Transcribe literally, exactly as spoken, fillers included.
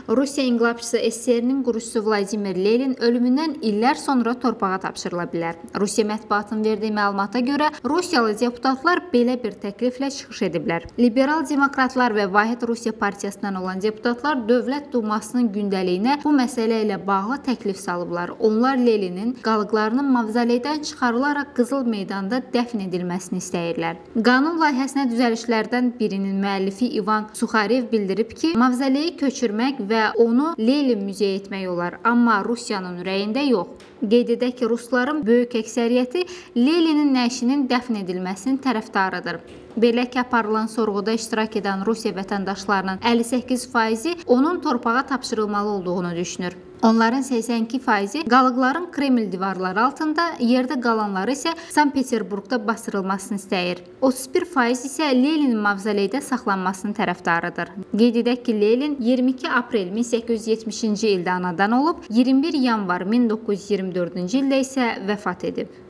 Rusiya inqilabçısı S S R-nin qurucusu Vladimir Lenin ölümündən illər sonra torpağa tapşırıla bilər. Rusiya mətbuatının verdiyi məlumata görə Rusiyalı deputatlar belə bir təkliflə çıxış ediblər. Liberal demokratlar və Vahid Rusiya partiyasından olan deputatlar Dövlət Dumasının gündəliyinə bu məsələ ilə bağlı təklif salıblar. Onlar Leninin qalıqlarının mavzoleydən çıxarılaraq Qızıl meydanda dəfn edilməsini istəyirlər. Qanun layihəsinə düzəlişlərdən birinin müəllifi İvan Suxarev bildirib ki, mavzoleyi köçürmək və onu Lenin müzeyə etmək olar, amma Rusiyanın ürəyində yox. Qeyd edək ki, rusların böyük əksəriyyəti Leninin nəşinin dəfn edilməsinin tərəfdarıdır. Belə ki, aparılan sorğuda iştirak edən Rusiya vətəndaşlarının əlli səkkiz faizi onun torpağa tapşırılmalı olduğunu düşünür. Onların səksən iki faizi qalıqların Kreml divarları altında, yerdə qalanları isə Sankt-Peterburqda basdırılmasını istəyir. otuz bir faiz isə Leninin mavzoleydə saxlanmasının tərəfdarıdır. Qeyd edək ki, Lenin iyirmi iki aprel min səkkiz yüz yetmişinci ildə anadan olub, iyirmi bir yanvar min doqquz yüz iyirmi dördüncü ildə isə vəfat edib.